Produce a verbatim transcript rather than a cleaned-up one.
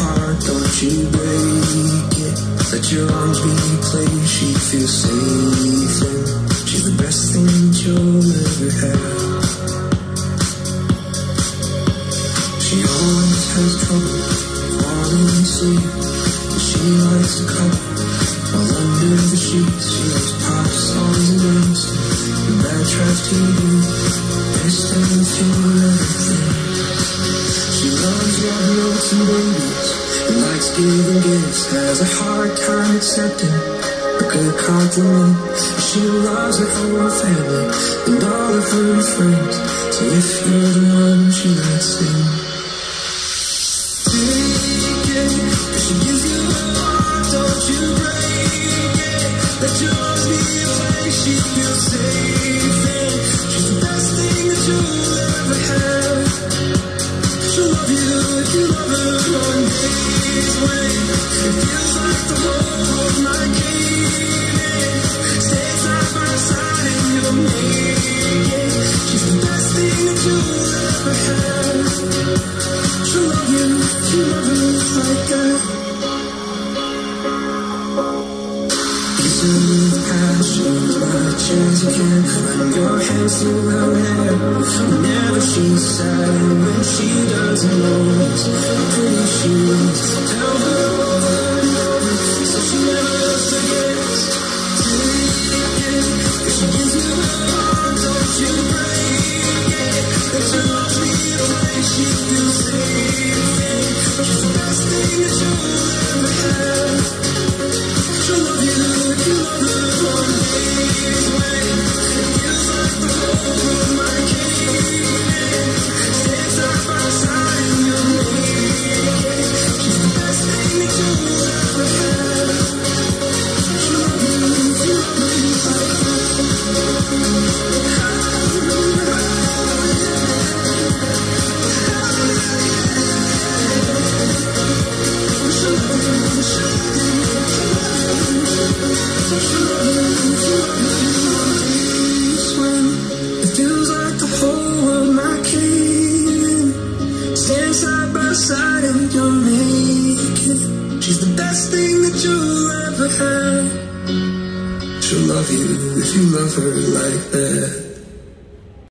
heart, don't you break it. Let your arms be played, she feels safe. And she's the best thing that you'll ever have. She always has trouble falling asleep, but she likes to cuddle while under the sheets. She loves pop songs and dancing and bad trash T V. Best and feel everything. She loves love notes and babies and likes giving gifts. Has a hard time accepting a good compliment. She loves her whole family and all of her friends. So if you're the one she lets in, take it. If she gives you her heart, don't you break it. Let your arms be away, she feels safe. And she's the best thing that you'll ever have. She'll love you if you love her on days when it feels like the whole world might cave in. Stay side by side and you'll make it. She's the best thing that you'll ever have. She'll love you if you love her like that. Kiss her with passion as much as you can. Run your hands through her hair whenever she's sad and when she doesn't notice how pretty she is. Tell her over and over so she never forgets. Take it. If she gives you her heart, don't you break it. Let your arms be away, she feels safe. She's the best thing that you'll ever have. She'll love you if you love her on days when it feels like the whole world might cave in. Stay side by side and you'll make it. She's the best thing that you'll ever have. She'll love you if you love her like that. She'll love you, she'll love you. It feels like the whole world might cave in. Stand side by side and you'll make it. She's the best thing that you'll ever have. She'll love you if you love her like that.